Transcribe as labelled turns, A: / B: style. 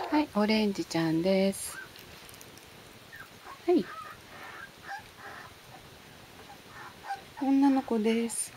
A: はい、オレンジちゃんです。はい。女の子です。